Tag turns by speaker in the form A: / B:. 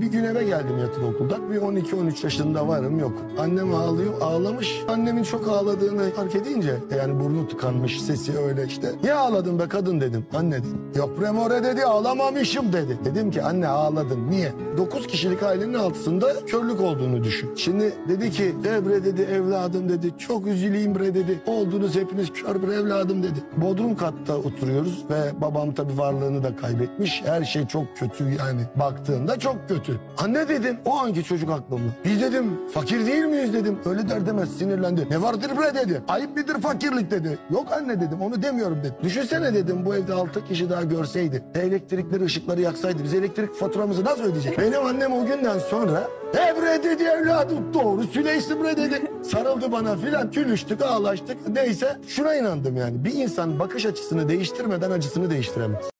A: Bir gün eve geldim yatılı okuldan. Bir 12-13 yaşında varım yok. Annem ağlıyor, ağlamış. Annemin çok ağladığını fark edince yani burnu tıkanmış, sesi öyle işte. Niye ağladın be kadın dedim. Anne dedim. Yok Remore dedi, ağlamamışım dedi. Dedim ki anne ağladın. Niye? 9 kişilik ailenin altısında körlük olduğunu düşün. Şimdi dedi ki bre dedi evladım dedi. Çok üzüleyim bre dedi. Oldunuz hepiniz kör bir evladım dedi. Bodrum katta oturuyoruz ve babam tabii varlığını da kaybetmiş. Her şey çok kötü yani baktığında çok kötü. Anne dedim o anki çocuk aklımda. Biz dedim fakir değil miyiz dedim. Öyle der demez sinirlendi. Ne vardır bre dedi. Ayıp midir fakirlik dedi. Yok anne dedim onu demiyorum dedi. Düşünsene dedim bu evde 6 kişi daha görseydi. Elektrikleri ışıkları yaksaydı biz elektrik faturamızı nasıl ödeyecek? Benim annem o günden sonra bre dedi evladım doğru Süleysin bre dedi. Sarıldı bana filan gülüştük ağlaştık. Neyse şuna inandım yani bir insan bakış açısını değiştirmeden acısını değiştiremez.